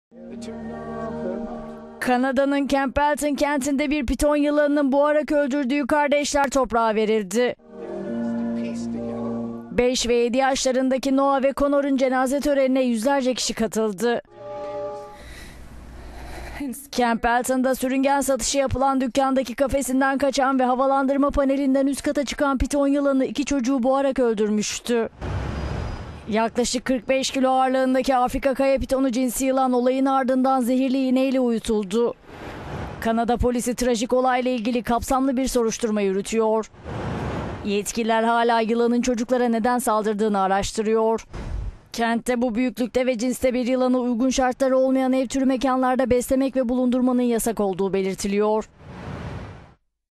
Kanada'nın Campbellton kentinde bir piton yılanının boğarak öldürdüğü kardeşler toprağa verildi. 5 ve 7 yaşlarındaki Noah ve Connor'un cenaze törenine yüzlerce kişi katıldı. Campbellton'da sürüngen satışı yapılan dükkandaki kafesinden kaçan ve havalandırma panelinden üst kata çıkan piton yılanı 2 çocuğu boğarak öldürmüştü. Yaklaşık 45 kilo ağırlığındaki Afrika kaya pitonu cinsi yılan olayın ardından zehirli iğneyle uyutuldu. Kanada polisi trajik olayla ilgili kapsamlı bir soruşturma yürütüyor. Yetkililer hala yılanın çocuklara neden saldırdığını araştırıyor. Kentte bu büyüklükte ve cinste bir yılanı uygun şartları olmayan ev türü mekanlarda beslemek ve bulundurmanın yasak olduğu belirtiliyor.